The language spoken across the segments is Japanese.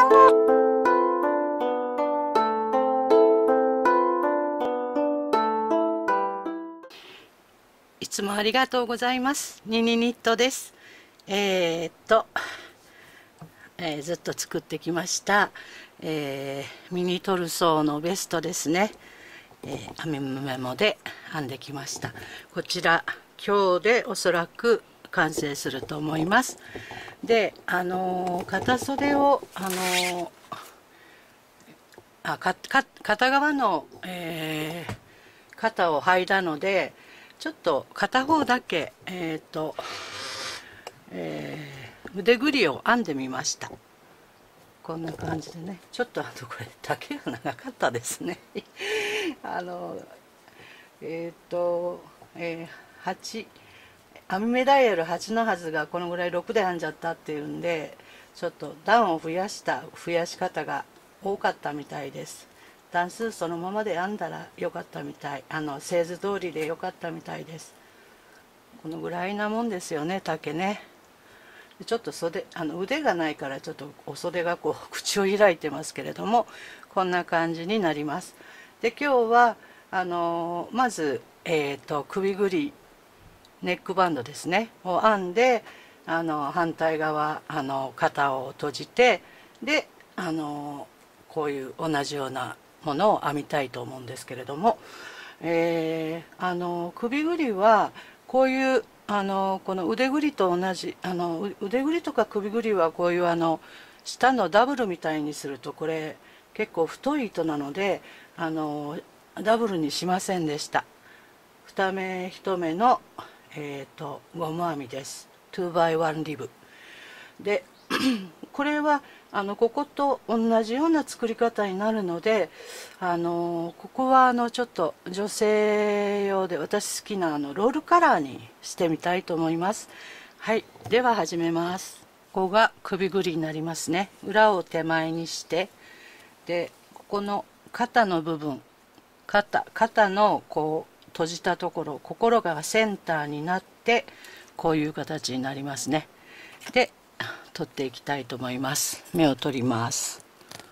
いつもありがとうございます。ニニニットです。ずっと作ってきました、ミニトルソーのベストですね。編みメモで編んできました。こちら今日でおそらく完成すると思います。で、片袖を片側の、肩を剥いだので、ちょっと片方だけ腕ぐりを編んでみました。こんな感じでね、ちょっとこれ丈が長かったですね8編み目ダイヤル8のはずがこのぐらい6で編んじゃったっていうんで、ちょっと段を増やし方が多かったみたいです。段数そのままで編んだらよかったみたい、製図通りでよかったみたいです。このぐらいなもんですよね、丈ね。ちょっと腕がないからちょっとお袖がこう口を開いてますけれども、こんな感じになります。で、今日はまず、首ぐりネックバンドですねを編んで、反対側肩を閉じて、でこういう同じようなものを編みたいと思うんですけれども、首ぐりはこういうこの腕ぐりと同じ腕ぐりとか首ぐりはこういう下のダブルみたいにするとこれ結構太い糸なのでダブルにしませんでした。2目1目の、ゴム編みです。 2x1 リブでこれはここと同じような作り方になるので、ここはちょっと女性用で私好きなロールカラーにしてみたいと思います。はい、では始めます。ここが首ぐりになりますね。裏を手前にして、でここの肩の部分、肩のこう閉じたところ、心がセンターになってこういう形になりますね。で取っていきたいと思います。目を取ります。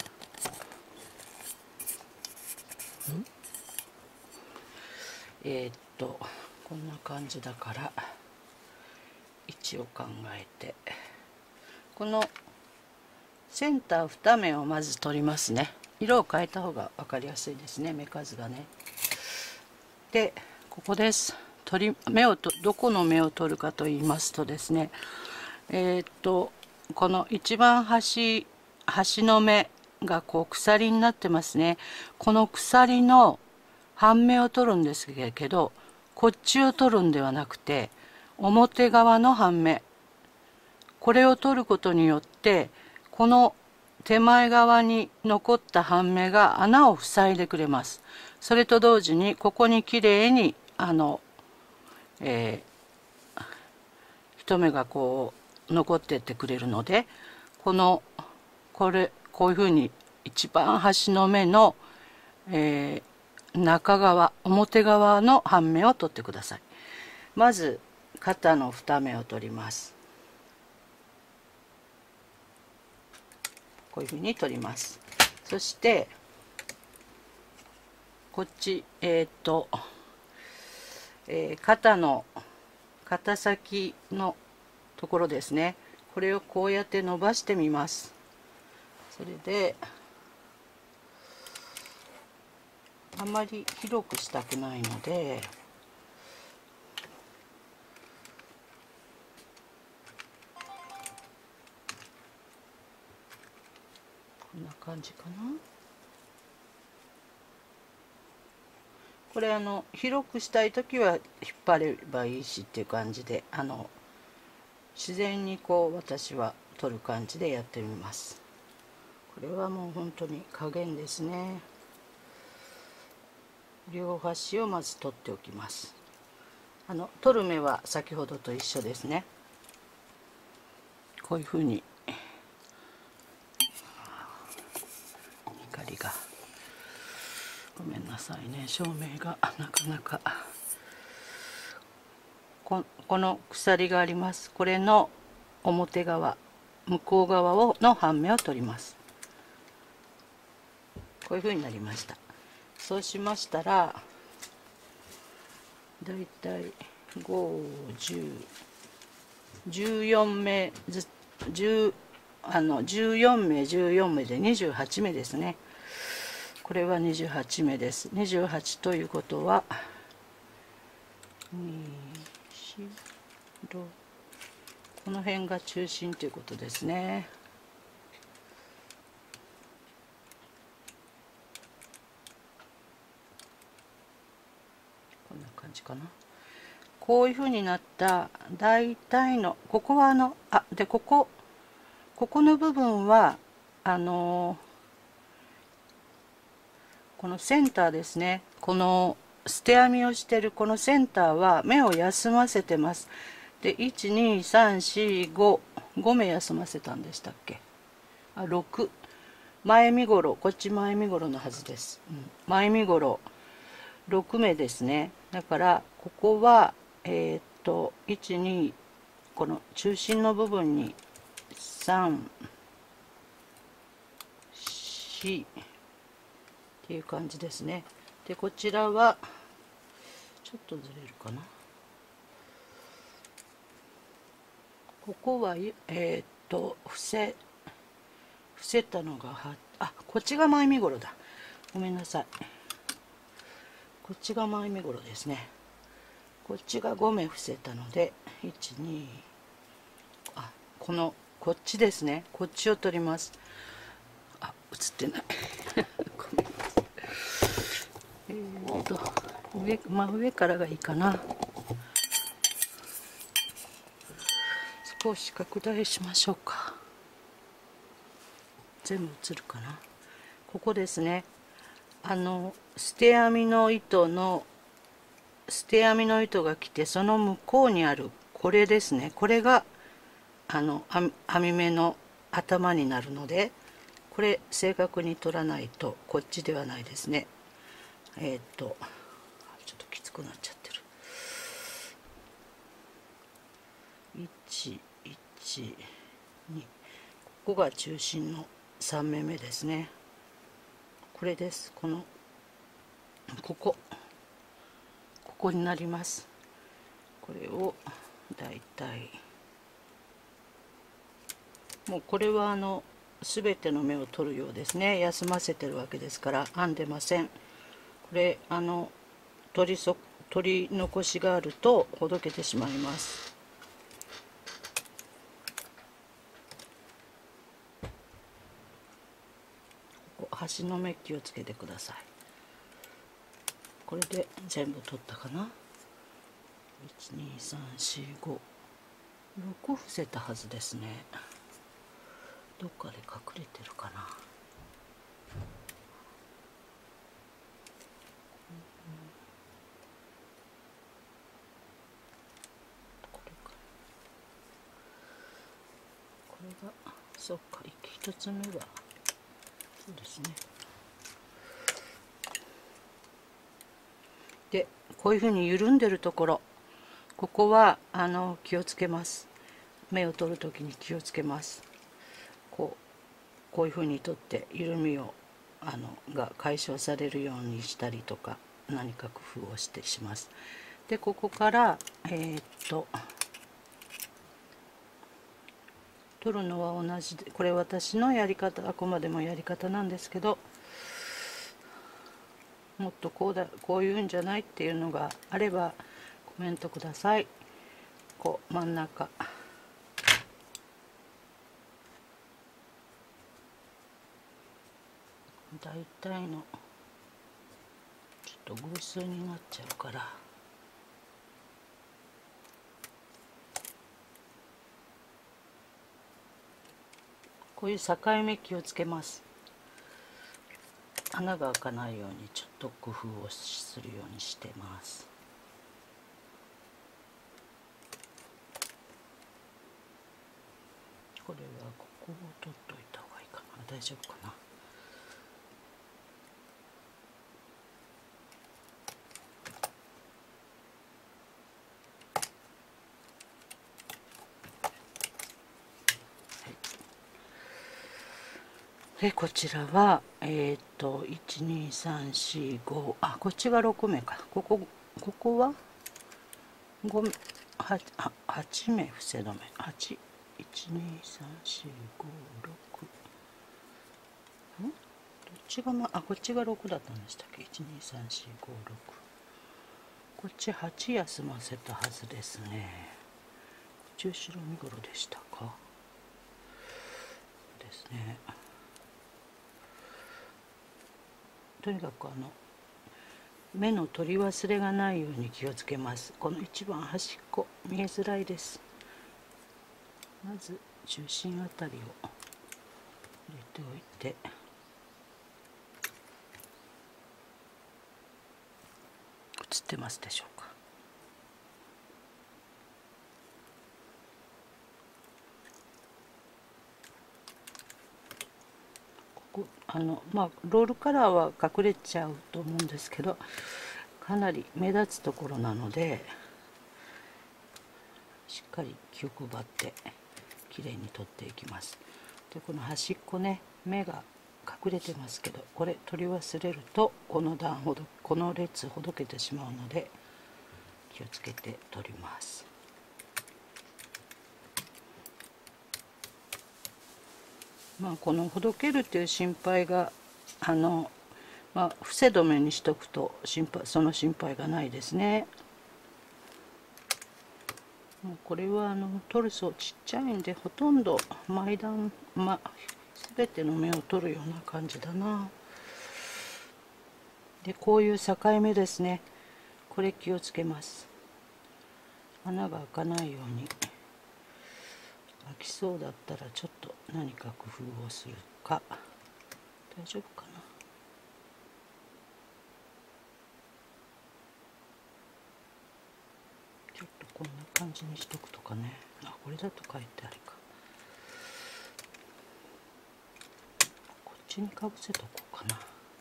こんな感じだから位置を考えて、このセンター2目をまず取りますね。色を変えた方が分かりやすいですね、目数がね。でここです。どこの目を取るかと言いますとですね、この一番端の目がこう鎖になってますね。この鎖の半目を取るんですけど、こっちを取るんではなくて表側の半目、これを取ることによってこの手前側に残った半目が穴を塞いでくれます。それと同時にここにきれいに一目がこう残ってってくれるので、こういうふうに一番端の目の、中側表側の半目を取ってください。まず肩の2目を取ります。こういうふうに取ります。そしてこっち肩先のところですね。これをこうやって伸ばしてみます。それであまり広くしたくないのでこんな感じかな。これ広くしたい時は引っ張ればいいしっていう感じで自然にこう私は取る感じでやってみます。これはもう本当に加減ですね。両端をまず取っておきます。取る目は先ほどと一緒ですね。こういうふうに光がごめんなさいね、照明がなかなか。この鎖があります。これの表側向こう側の半目を取ります。 こういう風になりました。そうしましたらだいたい5、10、14目ず10 14目14目で28目ですね。これは28目です。28ということはこの辺が中心ということですね。こんな感じかな。こういうふうになった大体のここはでここの部分はこのセンターですね。この捨て編みをしているこのセンターは目を休ませてます。で12345目休ませたんでしたっけ。6前身ごろ、こっち前身ごろのはずです、前身ごろ6目ですね。だからここは12この中心の部分に34っていう感じですね。でこちらはちょっとずれるかな。ここは伏せたのがこっちが前身ごろだ。ごめんなさい。こっちが前身ごろですね。こっちが5目伏せたので12こっちですね。こっちを取ります。映ってないごめんなさい。上からがいいかな。少し拡大しましょうか。全部映るかな。ここですね。捨て編みの糸が来て、その向こうにあるこれですね。これが編み目の頭になるので、これ正確に取らないとこっちではないですね。ちょっときつくなっちゃってる。112ここが中心の3目目ですね。これです。ここになります。これをだいたいもうこれは全ての目を取るようですね。休ませてるわけですから編んでません。これ取り残しがあるとほどけてしまいます。端の目気をつけてください。これで全部取ったかな。12345 6伏せたはずですね。どっかで隠れてるかな。これがそうか。1つ目はそうですね。でこういうふうに緩んでるところ、ここは気をつけます。目を取る時に気をつけます。こういうふうに取って緩みをが解消されるようにしたりとか何か工夫をします。でここから取るのは同じで、これ私のやり方、あくまでもやり方なんですけど、もっとこういうんじゃないっていうのがあればコメントください。真ん中大体のちょっと偶数になっちゃうから、こういう境目気をつけます。穴が開かないようにちょっと工夫をするようにしてます。これはここを取っといた方がいいかな。大丈夫かな。でこちらは 12345、あ、こっちが6目か。ここは5目、8目伏せ止め。8、1234566、どっちがあ、こっちが6だったんでしたっけ。1234566、こっち8休ませたはずですね。こっち後ろ身ごろでしたか。ですね。とにかく目の取り忘れがないように気をつけます。この一番端っこ見えづらいです。まず中心あたりを入れておいて、映ってますでしょうか。ここロールカラーは隠れちゃうと思うんですけど、かなり目立つところなのでしっかり気を配ってきれいに取っていきます。でこの端っこね、目が隠れてますけど、これ取り忘れるとこの列ほどけてしまうので気をつけて取ります。このほどけるっていう心配が伏せ止めにしとくとその心配がないですね。これはトルソーちっちゃいんでほとんど毎段全ての目を取るような感じだな。でこういう境目ですね、これ気をつけます。穴が開かないように、開きそうだったらちょっと何か工夫をするか。大丈夫かな。ちょっとこんな感じにしとくとかね。あ、これだとかえってあれか。こっちにかぶせとこうかな。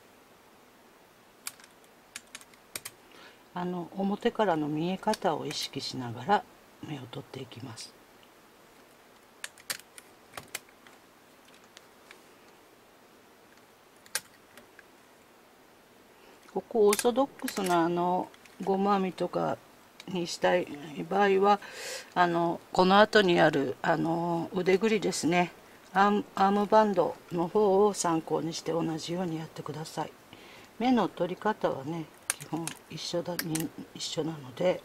表からの見え方を意識しながら目を取っていきます。ここオーソドックスなゴム編みとかにしたい場合はこの後にある腕ぐりですね、アームバンドの方を参考にして同じようにやってください。目の取り方はね基本一緒なので、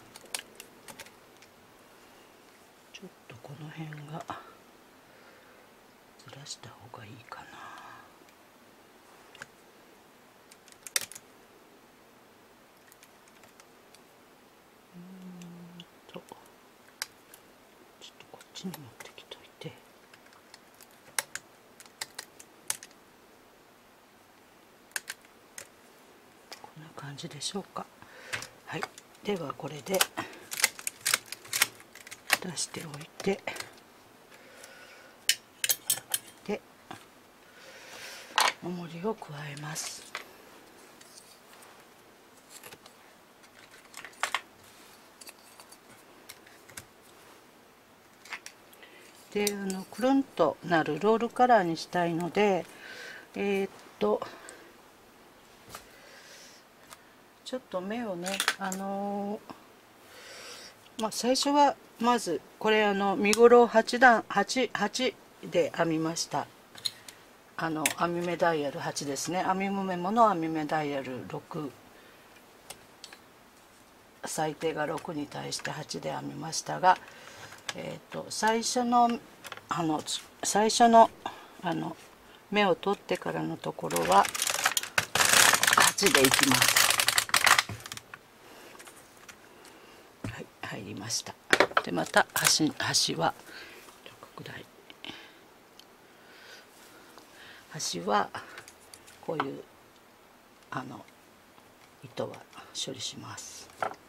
ちょっとこの辺がずらした方がいいかな。ちょっとこっちに持ってきといて、こんな感じでしょうか。はい、ではこれで出しておいて、で重りを加えます。でくるんとなるロールカラーにしたいのでちょっと目をね最初はまずこれ身ごろを8で編みました。編み目ダイヤル8ですね。編み目もの編み目ダイヤル6、最低が6に対して8で編みましたが、最初の目を取ってからのところは8でいきます。はい、入りました。でまた端は拡大、端はこういう糸は処理します。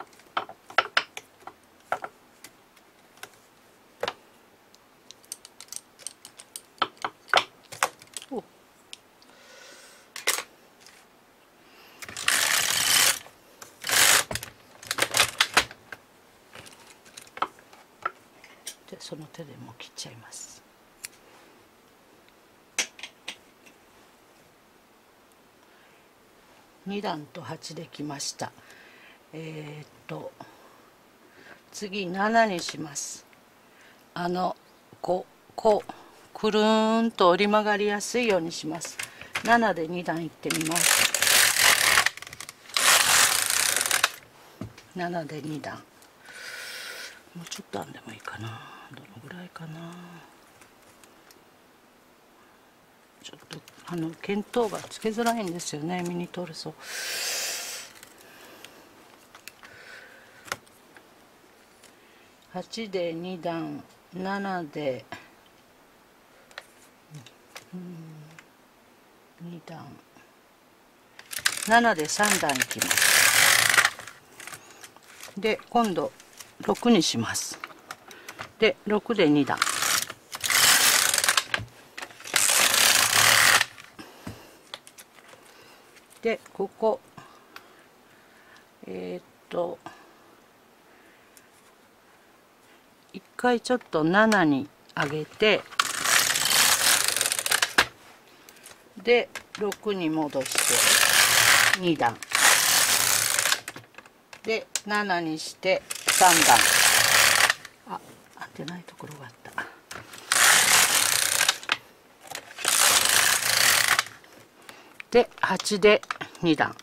でその手でもう切っちゃいます。 2段と8できました。次7にします。くるーんと折り曲がりやすいようにします。7で2段いってみます。7で2段、もうちょっと編んでもいいかな。どのぐらいかな。ちょっと見当がつけづらいんですよね、ミニトルソー。8で2段、7で2段、7で3段いきます。で今度6にします。で6で2段、でここ一回ちょっと7に上げて、で6に戻して2段で7にして3段、合ってないところがあった。で8で2段、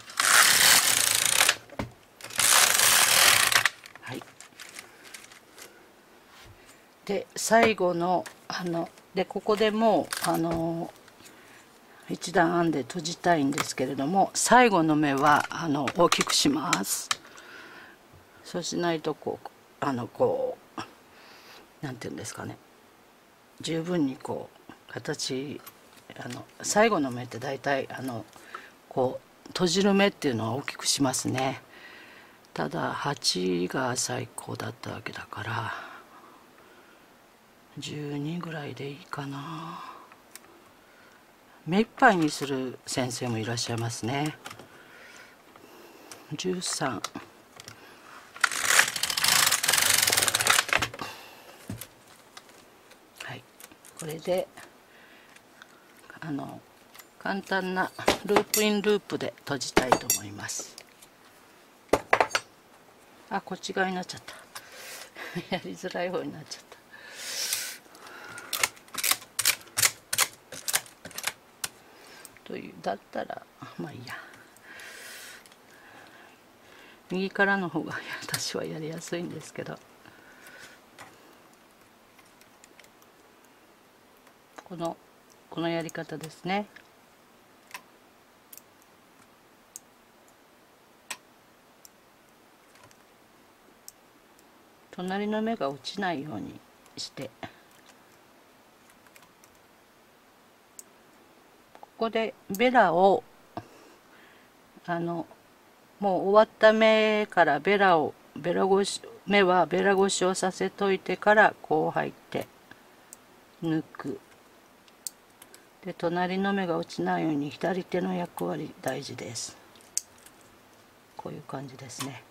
はい。で最後のでここでもう1段編んで閉じたいんですけれども、最後の目は大きくします。そうしないとなんていうんですかね、十分に形最後の目って大体閉じる目っていうのは大きくしますね。ただ8が最高だったわけだから12ぐらいでいいかな。目いっぱいにする先生もいらっしゃいますね。13、はい。これで簡単なループインループで閉じたいと思います。こっち側になっちゃったやりづらい方になっちゃった。だったらまあいいや、右からの方が私はやりやすいんですけど、このやり方ですね。隣の目が落ちないようにして、ここでベラをもう終わった目から目はベラ越しをさせといてからこう入って抜く。で隣の目が落ちないように左手の役割大事です。こういう感じですね。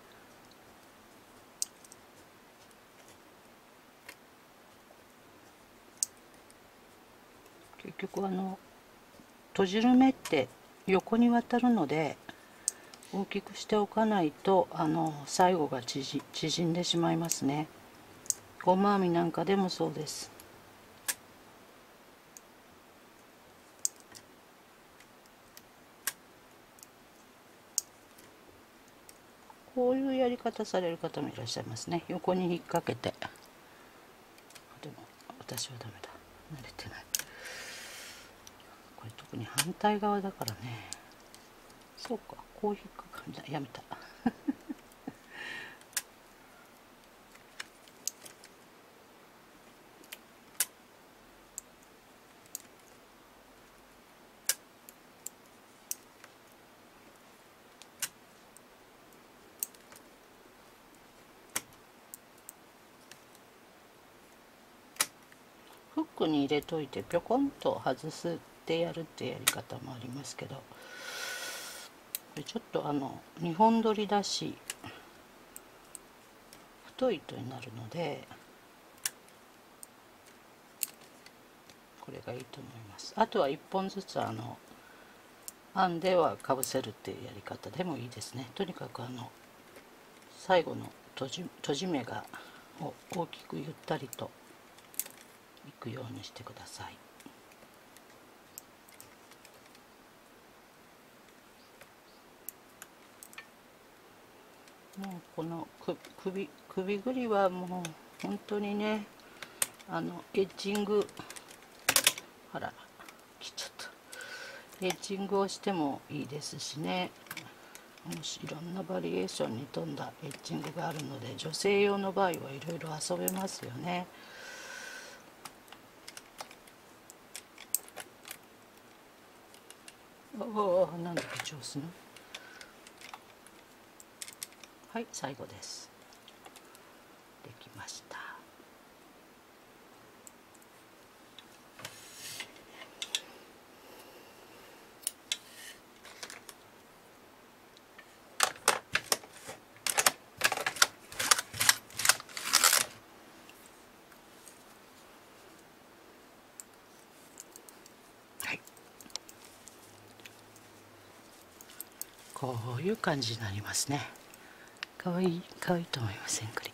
結局閉じる目って横に渡るので大きくしておかないと最後が縮んでしまいますね。ゴマ編みなんかでもそうです。こういうやり方される方もいらっしゃいますね。横に引っ掛けて。でも私はダメだ、慣れてない。これ特に反対側だからね。そうか、こう引っ掛かるんだ。やめたフックに入れといてぴょこんと外すってやるってやり方もありますけど、これちょっと2本取りだし太い糸になるのでこれがいいと思います。あとは1本ずつ編んではかぶせるっていうやり方でもいいですね。とにかく最後の閉じ目が大きくゆったりといくようにしてください。もうこの首ぐりはもう本当にね、エッジング、あら切っちゃった。エッジングをしてもいいですしね、いろんなバリエーションに富んだエッジングがあるので、女性用の場合はいろいろ遊べますよね。なんだか上手な。はい、最後です。できました。はい、こういう感じになりますね。かわいいと思いません？これ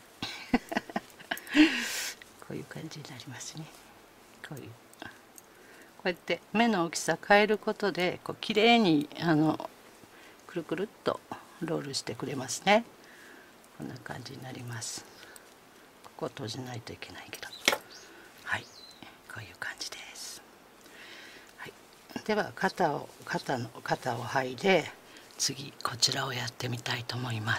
こういう感じになりますね。こうやって目の大きさ変えることで綺麗にくるくるっとロールしてくれますね。こんな感じになります。ここを閉じないといけないけど、はい、こういう感じです。はい、では肩を剥いで、次こちらをやってみたいと思います。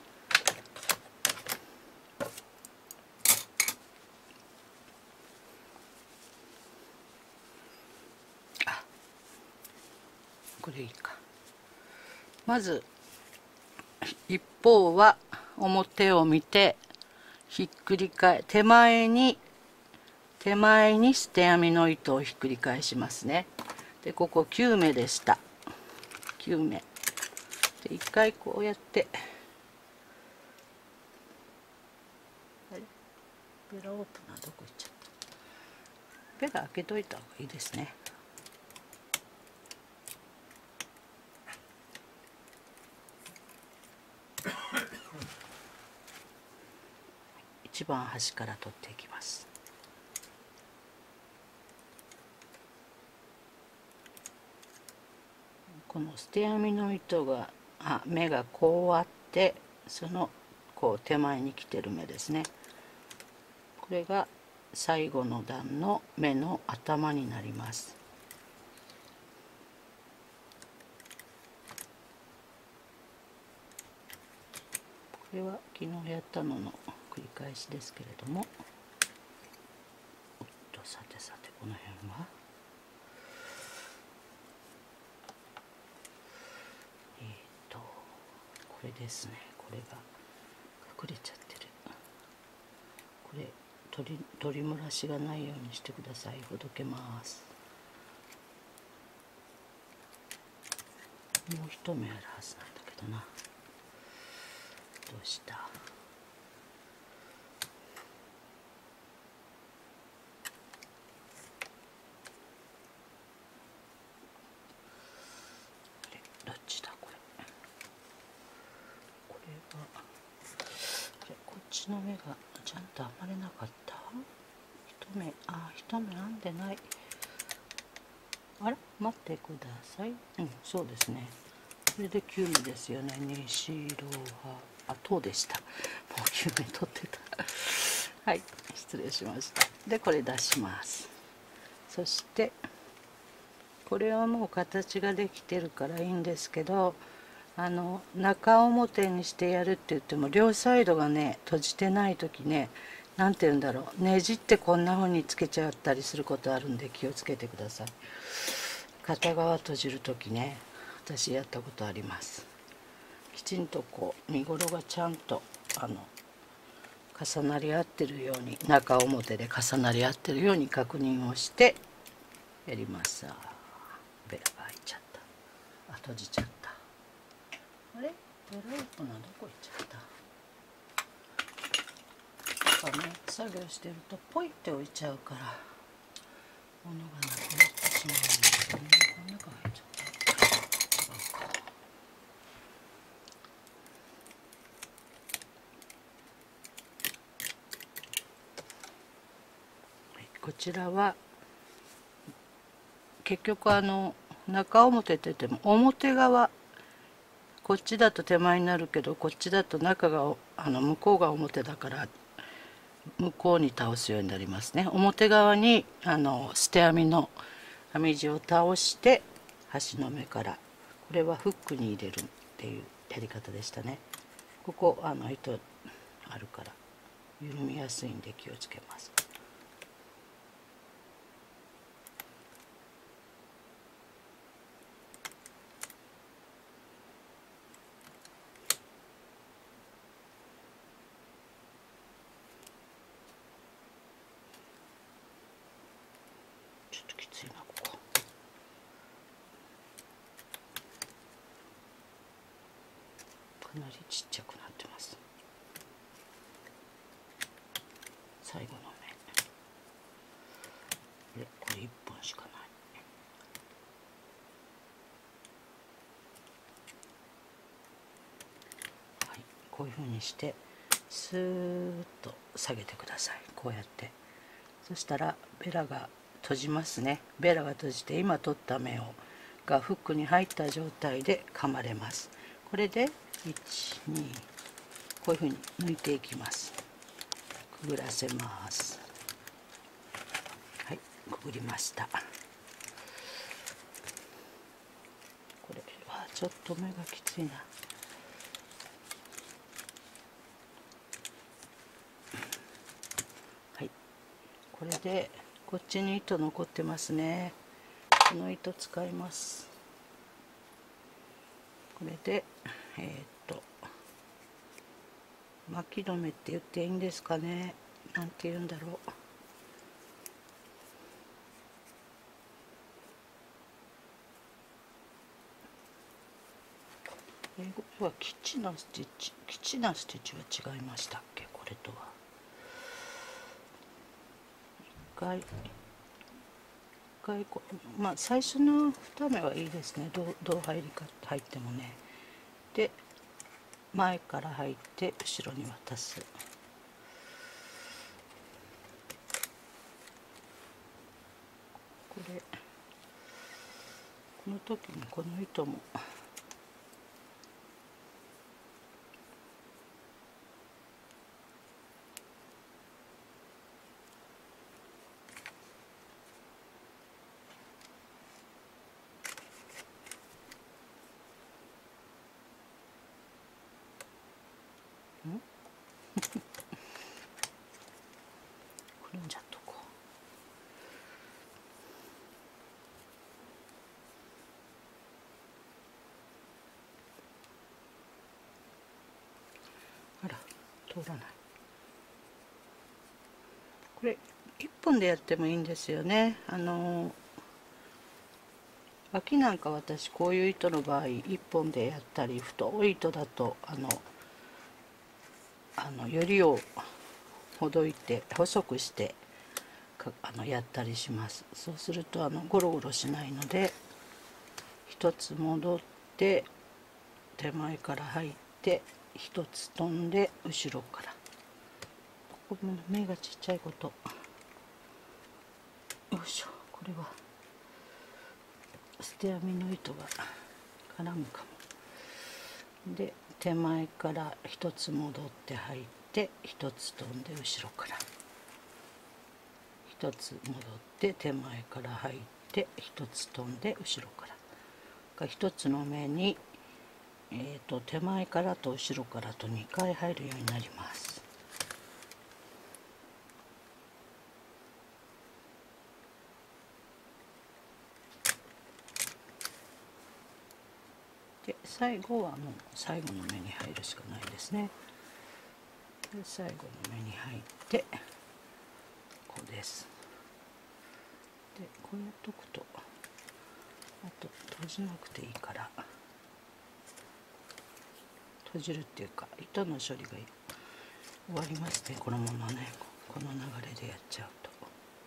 これいいか。まず一方は表を見てひっくり返手前に捨て編みの糸をひっくり返しますね。でここ9目でした。9目で一回こうやって、ベラオープナーどこ行っちゃった。ベラ開けといた方がいいですね。一番端から取っていきます。この捨て編みの糸が目がこうあって、その手前に来てる目ですね。これが最後の段の目の頭になります。これは昨日やったのの繰り返しですけれども、さてこの辺はこれですね。これが隠れちゃってる。これ取り漏らしがないようにしてください。ほどけます。もう一目あるはずなんだけどな。どうした？どっちだこれ。これはこっちの目がちゃんと編まれなかった。一目編んでない。あら待ってください。そうですね。これで9目ですよね。西ロハ塔でした。もう9目取ってたはい、失礼しました。でこれ出します。そしてこれはもう形ができてるからいいんですけど、中表にしてやるって言っても両サイドがね閉じてない時ね、何て言うんだろう、ねじってこんな風につけちゃったりすることあるんで気をつけてください。片側閉じる時ね、私やったことあります。きちんと身ごろがちゃんと重なり合ってるように、中表で重なり合ってるように確認をしてやります。ベラが開いちゃった。閉じちゃった。あれベラオープナーどこ行っちゃった。作業してるとポイって置いちゃうから物がなくなってしまうんですよね。こんな中入っちゃった。 ちらは結局中表って言っても表側、こっちだと手前になるけどこっちだと中が向こうが表だから向こうに倒すようになりますね。表側に捨て編みの編み地を倒して端の目から、これはフックに入れるっていうやり方でしたね。ここ糸あるから緩みやすいんで気をつけます。ちょっときついなここ。かなりちっちゃくなってます。最後の目、これ1本しかない。はい、こういうふうにしてスーッと下げてください。こうやって、そしたらベラが閉じますね。ベラが閉じて今取った目がフックに入った状態で噛まれます。これで1、2、こういうふうに抜いていきます。くぐらせます。はい、くぐりました。これはちょっと目がきついな。はい、これでこっちに糸残ってますね。この糸使います。これで巻き止めって言っていいんですかね。なんて言うんだろう。英語はキチなステッチ、キチなステッチは違いましたっけ、これとは。一回まあ最初の2目はいいですね。どう入ってもね。で前から入って後ろに渡す。この時にこの糸もくるんじゃっとこう。あら通らない。これ1本でやってもいいんですよね。脇なんか私こういう糸の場合1本でやったり、太い糸だとよりをほどいて細くしてやったりします。そうするとゴロゴロしないので、一つ戻って手前から入って一つ飛んで後ろから、ここ目がちっちゃいこと、よいしょ。これは捨て編みの糸が絡むかも。で手前から一つ戻って入って一つ飛んで後ろから、一つ戻って手前から入って一つ飛んで後ろから、一つの目に、手前からと後ろからと2回入るようになります。で最後はもう最後の目に入るしかないですね。で最後の目に入ってこうです。でこうやっとくとあと閉じなくていいから、閉じるっていうか糸の処理が終わりますね。このままね、この流れでやっちゃうと。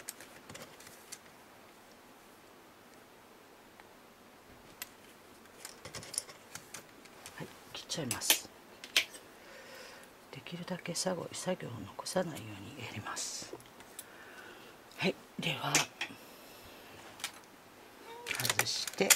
はい、切っちゃいます。できるだけ作業を残さないようにやります。はい、 では外して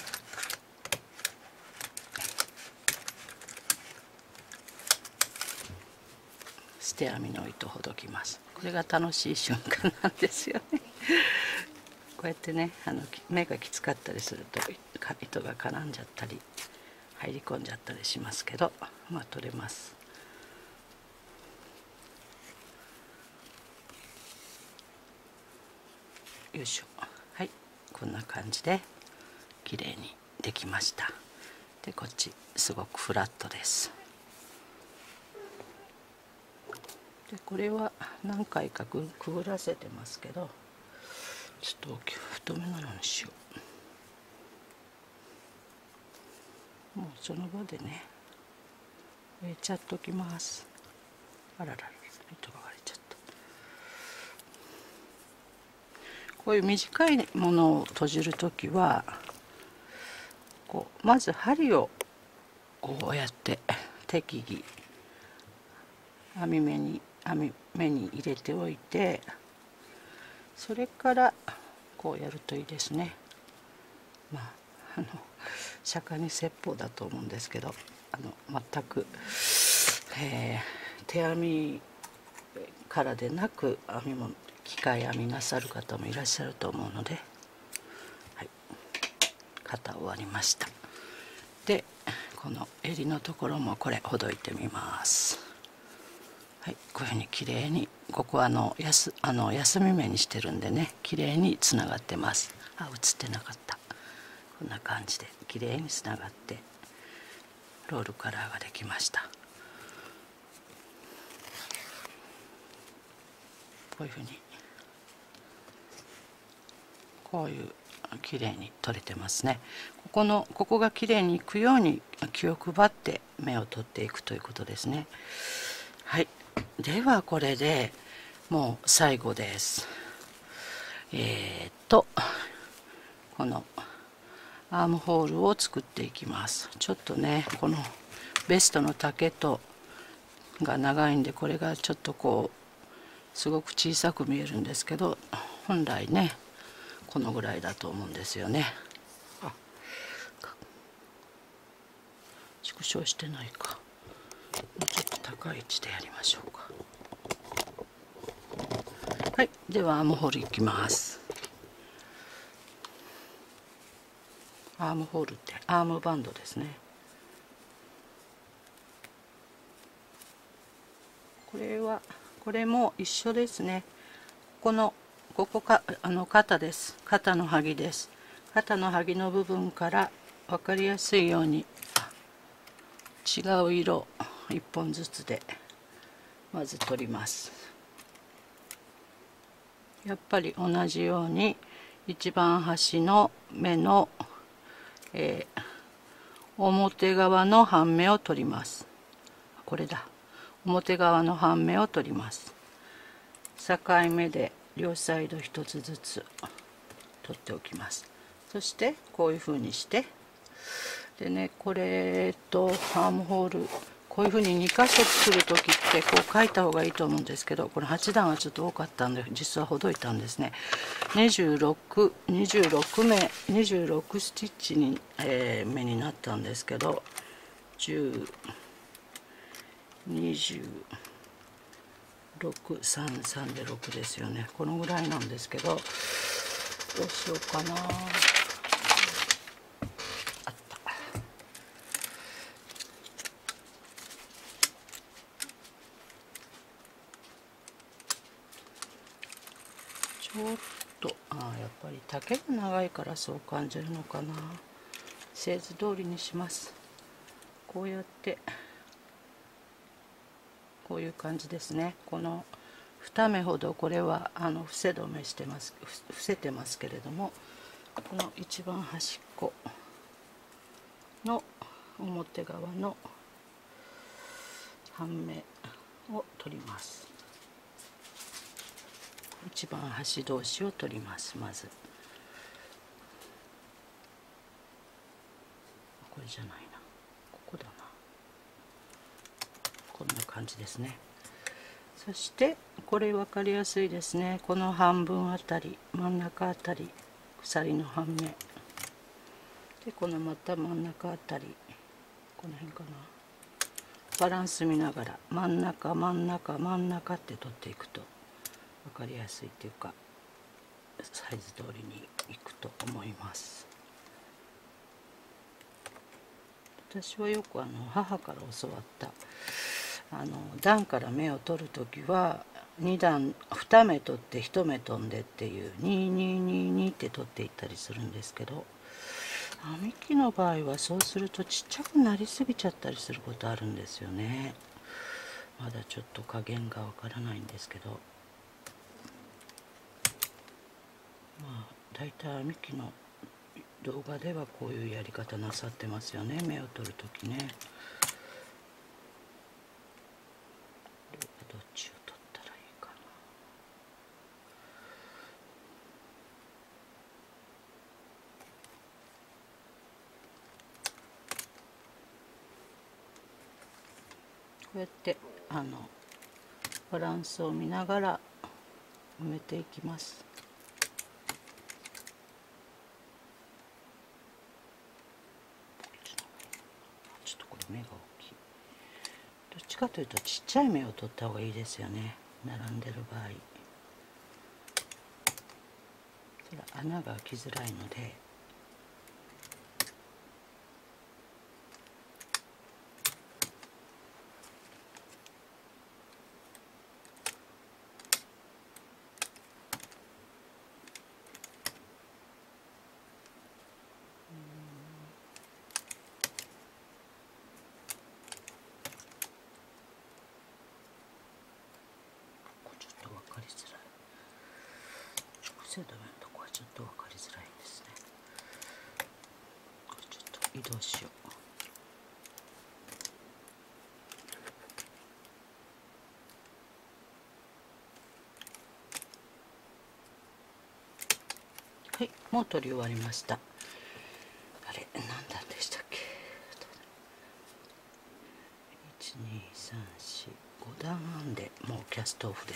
捨て網の糸ほどきます。これが楽しい瞬間なんですよねこうやってね目がきつかったりすると糸が絡んじゃったり入り込んじゃったりしますけど、まあ取れます。よいしょ。はい、こんな感じで綺麗にできました。でこっちすごくフラットです。でこれは何回かくぐらせてますけど、ちょっと太めなのにしよう。もうその場でね入れちゃっときます。あららら、糸が割れちゃった。こういう短いものを閉じるときはこうまず針をこうやって適宜網目に入れておいて、それからこうやるといいですね。まあ釈迦に説法だと思うんですけど、全く、手編みからでなく編みも機械編みなさる方もいらっしゃると思うので、はい、型終わりました。でこの襟のところもこれほどいてみます。はい、こういうふうにきれいに、ここは休み目にしてるんでね、きれいにつながってます。映ってなかった。こんな感じできれいにつながってロールカラーができました。こういうふうにこういうきれいに取れてますね。ここがきれいにいくように気を配って目を取っていくということですね。はい、ではこれでもう最後です。このアームホールを作っていきます。ちょっとねこのベストの丈が長いんで、これがちょっとこうすごく小さく見えるんですけど、本来ねこのぐらいだと思うんですよね。縮小してないか。もうちょっと高い位置でやりましょうか。はい、ではアームホールいきます。アームホールってアームバンドですね。これも一緒ですね。ここか肩です。肩のはぎです。肩のはぎの部分から分かりやすいように違う色1本ずつでまず取ります。やっぱり同じように一番端の目の、表側の半目を取ります。これだ。表側の半目を取ります。境目で両サイド1つずつ取っておきます。そしてこういうふうにして、でね、これとアームホールこういうふうに2箇所作る時ってこう書いた方がいいと思うんですけど、これ8段はちょっと多かったんで実はほどいたんですね。26スティッチに、目になったんですけど、10、26、33で6ですよね。このぐらいなんですけど、どうしようかな。ちょっとやっぱり丈が長いからそう感じるのかな。製図通りにします。こうやってこういう感じですね。この2目ほどこれは伏せ止めしてます、伏せてますけれども、この一番端っこの表側の半目を取ります。一番端同士を取ります。まずこれじゃないな、ここだな。こんな感じですね。 そしてこれ分かりやすいですね。この半分あたり、真ん中あたり、鎖の半目で、このまた真ん中あたり、この辺かな、バランス見ながら真ん中真ん中真ん中って取っていくと分かりやすいっていうか、サイズ通りにいくと思います。私はよく母から教わった段から目を取る時は2目取って1目飛んでっていう2222って取っていったりするんですけど、編み機の場合はそうするとちっちゃくなりすぎちゃったりすることあるんですよね。まだちょっと加減がわからないんですけど、まあだいたい編み機の動画ではこういうやり方なさってますよね、目を取るときね。どっちを取ったらいいかな。こうやってバランスを見ながら埋めていきます。ちょっとこれ目が大きい。どっちかというとちっちゃい目を取った方がいいですよね、並んでる場合。それは穴が開きづらいので、ちょっと分かりづらい。直線止めのとこはちょっと分かりづらいですね。これちょっと移動しよう。はい、もう取り終わりました。あれ、何段でしたっけ。12345段編んでもうキャストオフです。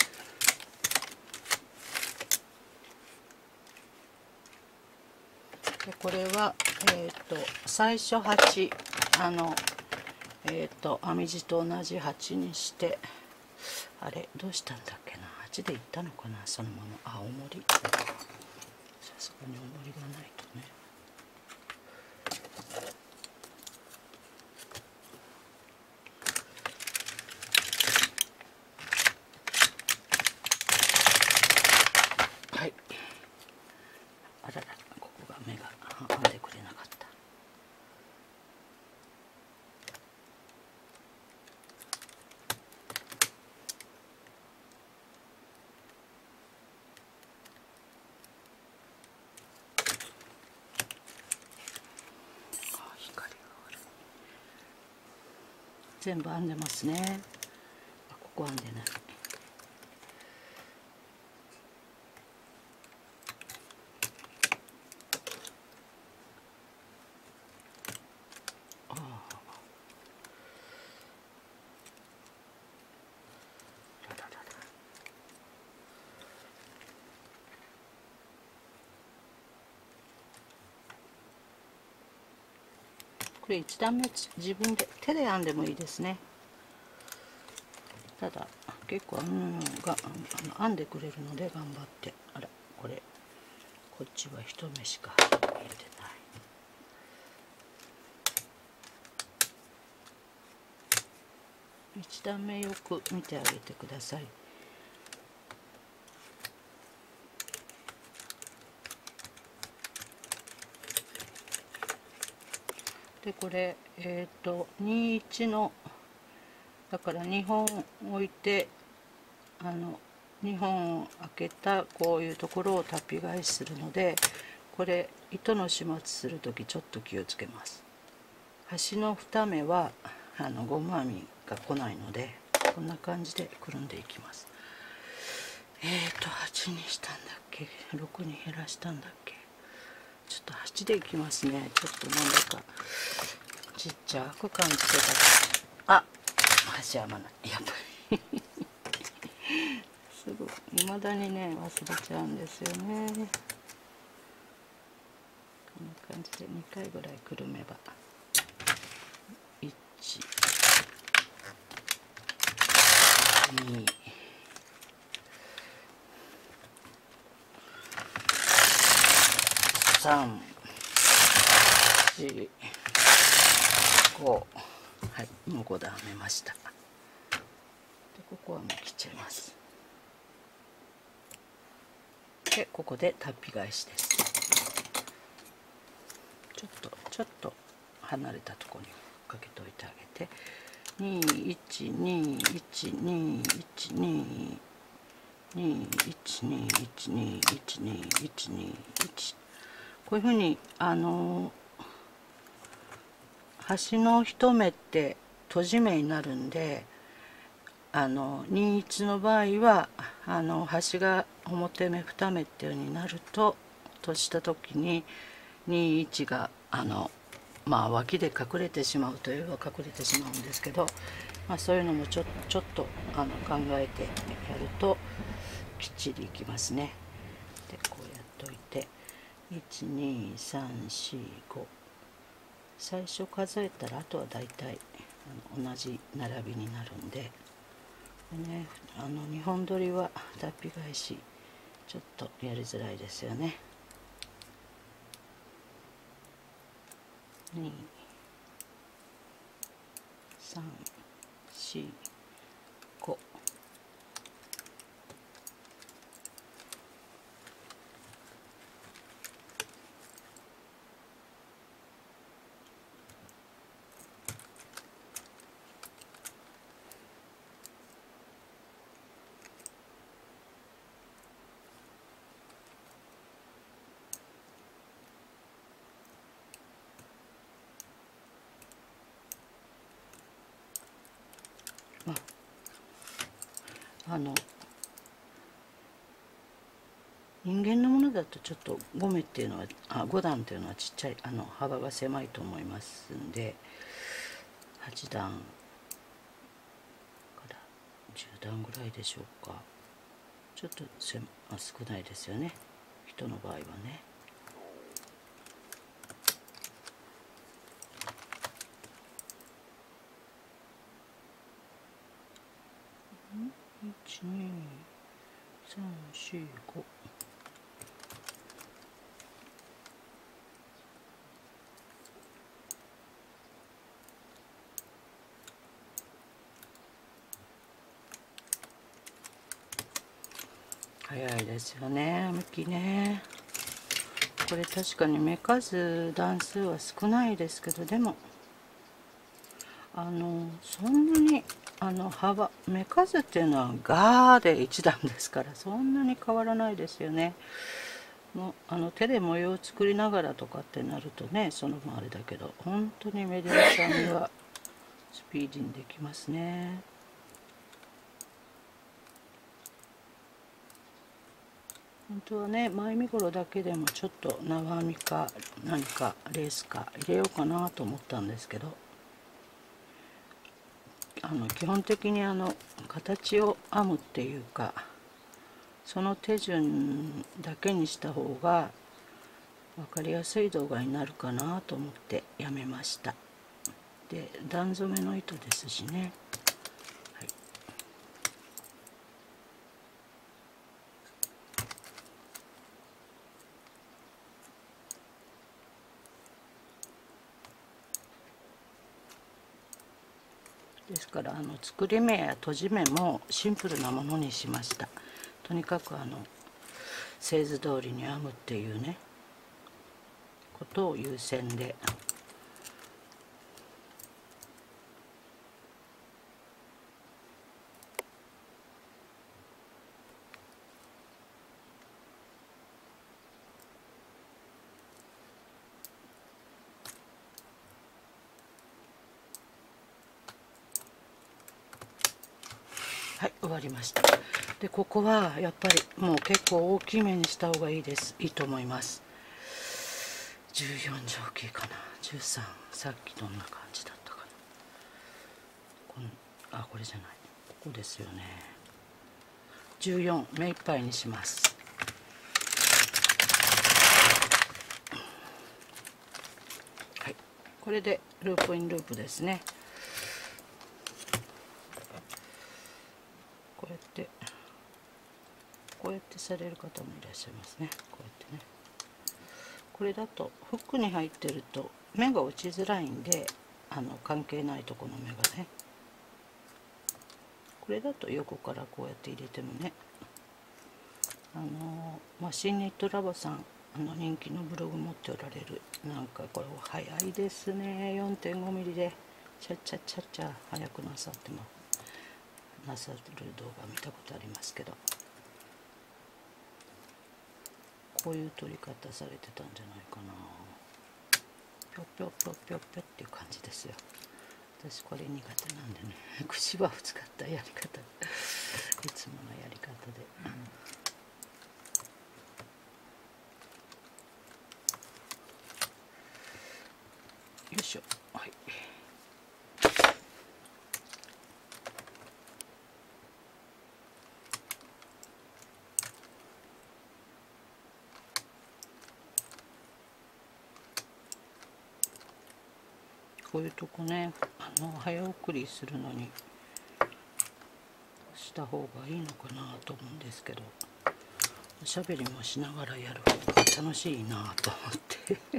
でこれは最初8編み地と同じ8にして、あれどうしたんだっけな、8でいったのかな、そのまま。重り、さすがに重りがないとね。はい、あらら、ここが目が編んでくれなかった。光が悪い。全部編んでますね。ここ編んでない。これ1段目自分で手で編んでもいいですね。ただ結構編んでくれるので頑張って。あら、これこっちは1目しか入れてない。1段目よく見てあげてください。でこれ21のだから2本置いて2本開けたこういうところをタッピ返しするので、これ糸の始末する時ちょっと気をつけます。端の2目はゴム編みが来ないので、こんな感じでくるんでいきます。8にしたんだっけ、6に減らしたんだっけ。ちょっと8でいきますね。ちょっとなんだかちっちゃく感じてたから、あ、端編まない、やっぱりすぐ未だにね忘れちゃうんですよね。こんな感じで2回ぐらいくるめば1、2、3、4、5。はい、もう5段編めました。でここはもう切っちゃいます。でここでタッピ返しです。ちょっと離れたところにかけておいてあげて、21212122212122121211こういうふうに端の1目って閉じ目になるんで、21の場合は端が表目2目っていうようになると、閉じた時に21がまあ脇で隠れてしまうといえば隠れてしまうんですけど、まあ、そういうのもちょっと考えてやるときっちりいきますね。でこうやっといて12345、最初数えたらあとはだいたい同じ並びになるんで、ね、2本取りはタッピ返しちょっとやりづらいですよね。2、3、4、5。人間のものだとちょっと5目っていうのは5段っていうのはちっちゃい幅が狭いと思いますんで、8段から10段ぐらいでしょうか。ちょっと少ないですよね、人の場合はね。12345。早いですよね、向きね。これ確かに目数段数は少ないですけど、でもそんなに目数っていうのはガーで1段ですから、そんなに変わらないですよね。もう手で模様を作りながらとかってなるとね、その分あれだけど、本当にメディアさんにはスピーディーにできますね。本当はね、前身頃だけでもちょっと長編みか何かレースか入れようかなと思ったんですけど、基本的に形を編むっていうか、その手順だけにした方が分かりやすい動画になるかなと思ってやめました。で段染めの糸ですしね、はい、ですから作り目や閉じ目もシンプルなものにしました。とにかく製図通りに編むっていうねことを優先で。はい、終わりました。でここはやっぱりもう結構大きめにした方がいいと思います。14定規かな、13、さっきどんな感じだったかな。これじゃない、ここですよね。 14目いっぱいにします。はい、これでループインループですね。こうやってされる方もいらっしゃいますね。こうやってね。これだとフックに入ってると目が落ちづらいんで、関係ないとこの目がね。これだと横からこうやって入れてもね、新ニットラボさん、人気のブログ持っておられる、なんかこれ早いですね。 4.5 ミリでチャッチャッチャッチャ早くなさってもなさる動画見たことありますけど、こういう撮り方されてたんじゃないかな。ぴょぴょぴょぴょぴょっていう感じですよ。私これ苦手なんでね、くし刃を使ったやり方、いつものやり方で、よいしょ。はい、こういうとこね、早送りするのにした方がいいのかなと思うんですけど、おしゃべりもしながらやる方が楽しいなと思って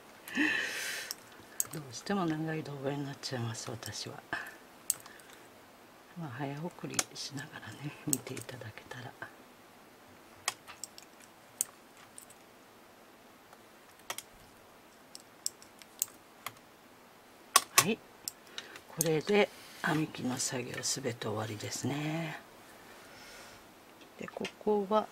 どうしても長い動画になっちゃいます、私は。まあ早送りしながらね見ていただけたら。はい、これで編み機の作業すべて終わりですね。でここは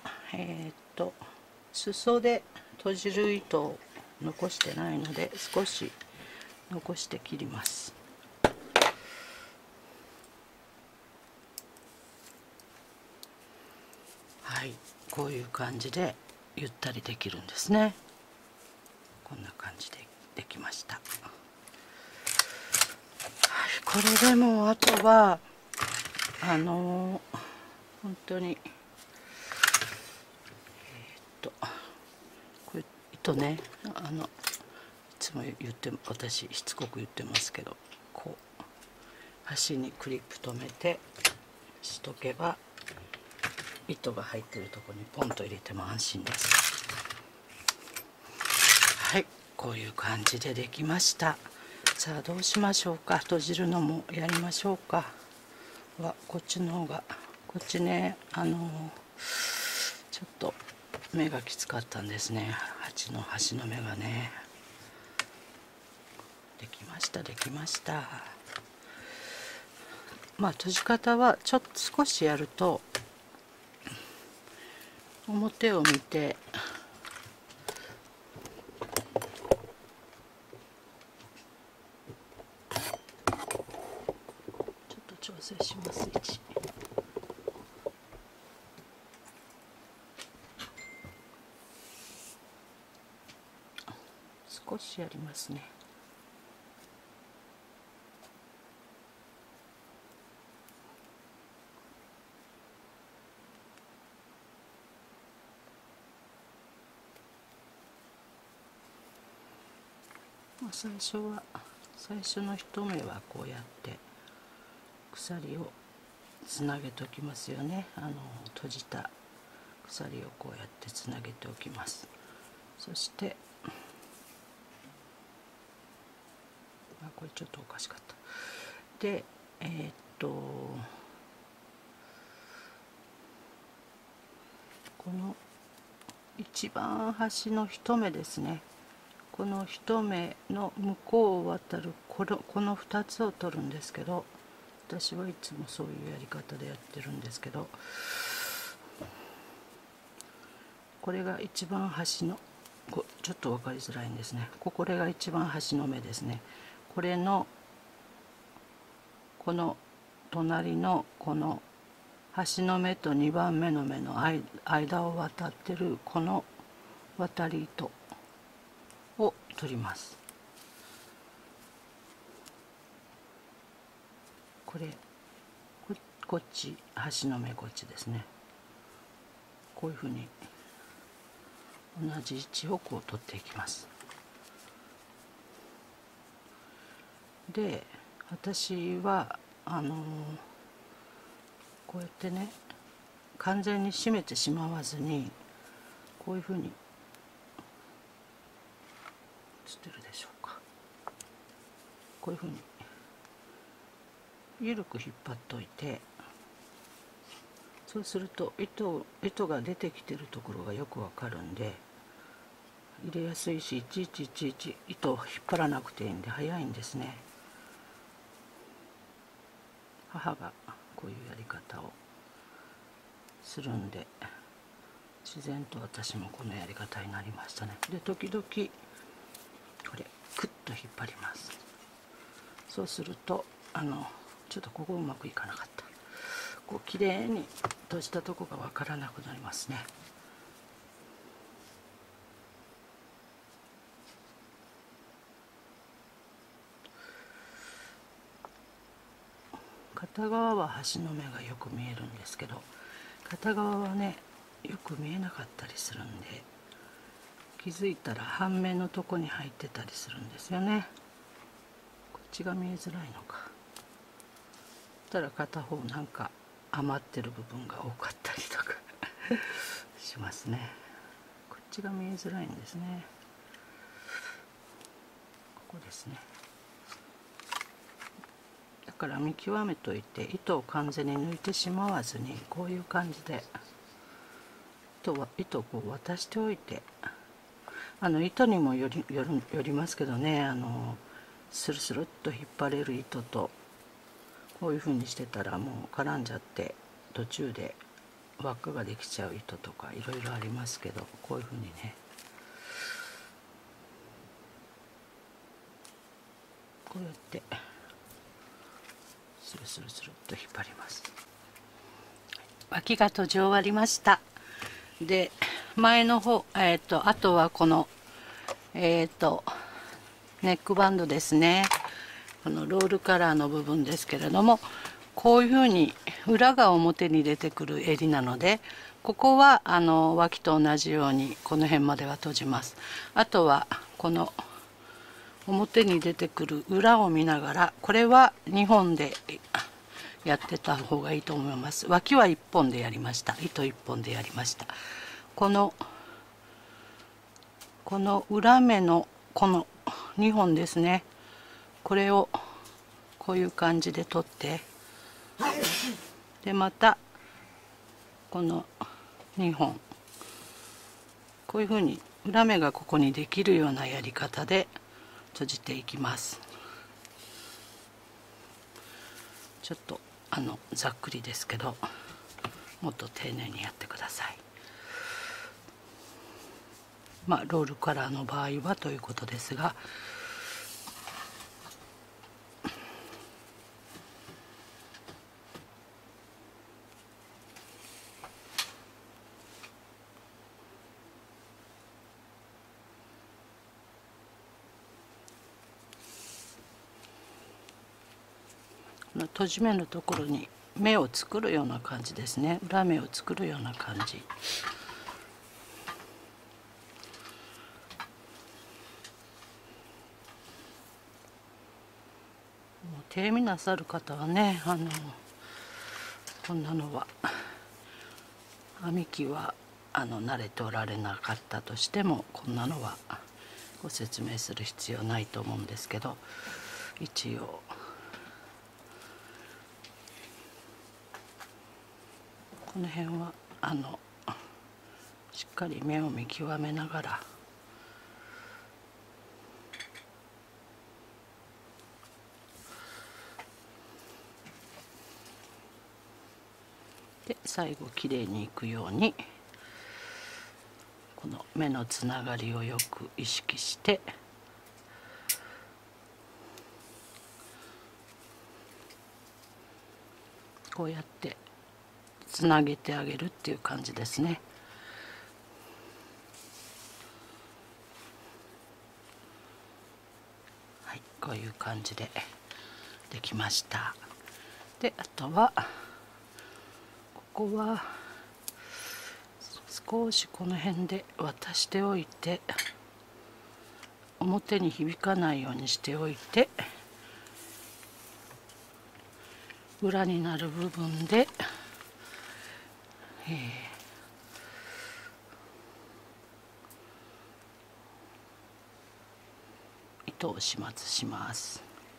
裾で閉じる糸を残してないので少し残して切ります。はい、こういう感じでゆったりできるんですね。こんな感じでできました。はい、これでもうあとは本当にこれ糸ね、いつも私しつこく言ってますけど、こう端にクリップ留めてしとけば糸が入ってるところにポンと入れても安心です。はい、こういう感じでできました。さあどうしましょうか。閉じるのもやりましょうか。こっちの方が、こっちね、ちょっと目がきつかったんですね。端の目がね。できました、できました。まあ閉じ方はちょっと少しやると、表を見てちょっと調整します。少しやりますね。最初の一目はこうやって鎖をつなげておきますよね。閉じた鎖をこうやってつなげておきます。そしてこれちょっとおかしかった。でこの一番端の一目ですね。この一目の向こうを渡るこの2つを取るんですけど、私はいつもそういうやり方でやってるんですけど、これが一番端のちょっと分かりづらいんですね。これが一番端の目ですね。これのこの隣のこの端の目と2番目の目の間を渡ってるこの渡り糸を取ります。こっち端の目こっちですね。 こういうふうに同じ位置をこう取っていきます。で私はこうやってね完全に締めてしまわずにこういうふうに映ってるでしょうか、こういうふうに緩く引っ張っておいて、そうすると糸が出てきてるところがよくわかるんで入れやすいし、いちいち糸を引っ張らなくていいんで早いんですね。母がこういうやり方をするんで自然と私もこのやり方になりましたね。で時々これクッと引っ張ります。そうするとちょっとここうまくいかなかった、こうきれいに閉じたとこが分からなくなりますね。片側は端の目がよく見えるんですけど片側はねよく見えなかったりするんで、気づいたら半目のとこに入ってたりするんですよね。こっちが見えづらいのか。そしたら片方なんか余ってる部分が多かったりとかしますね。こっちが見えづらいんですね。ここですね。だから見極めといて糸を完全に抜いてしまわずにこういう感じで糸をこう渡しておいて、糸にもよりますけどね、スルスルっと引っ張れる糸とこういう風にしてたらもう絡んじゃって途中で輪っかができちゃう糸とかいろいろありますけど、こういう風にねこうやってスルスルスルっと引っ張ります。脇が閉じ終わりました。で前の方あとはこのネックバンドですね。このロールカラーの部分ですけれども、こういうふうに裏が表に出てくる襟なので、ここは脇と同じようにこの辺までは閉じます。あとはこの表に出てくる裏を見ながら、これは2本でやってた方がいいと思います。脇は1本でやりました。糸1本でやりました。この裏目のこの2本ですね、これをこういう感じで取って、でまたこの2本こういうふうに裏目がここにできるようなやり方で閉じていきます。ちょっとざっくりですけどもっと丁寧にやってください。まあロールカラーの場合はということですが、閉じ目のところに目を作るような感じですね。裏目を作るような感じ。手見なさる方はね、こんなのは編み機は慣れておられなかったとしてもこんなのはご説明する必要ないと思うんですけど、一応この辺はしっかり目を見極めながらで最後きれいにいくようにこの目のつながりをよく意識してこうやってつなげてあげるっていう感じですね。はい、こういう感じでできました。であとはここは少しこの辺で渡しておいて、表に響かないようにしておいて、裏になる部分で、糸を始末します。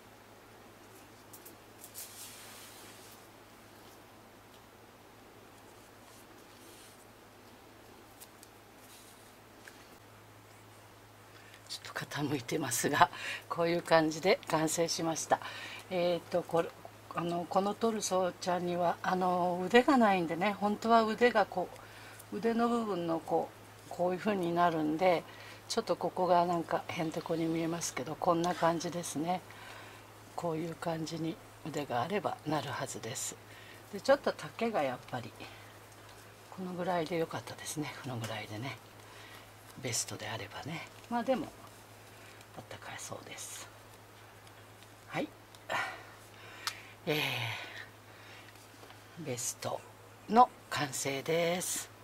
ちょっと傾いてますが、こういう感じで完成しました。このトルソーちゃんには腕がないんでね、本当は腕が腕の部分のこういう風になるんで、ちょっとここがなんかへんてこに見えますけど、こんな感じですね。こういう感じに腕があればなるはずです。でちょっと丈がやっぱりこのぐらいで良かったですね。このぐらいでね、ベストであればね。まあでもあったかいそうです。はい、ベストの完成です。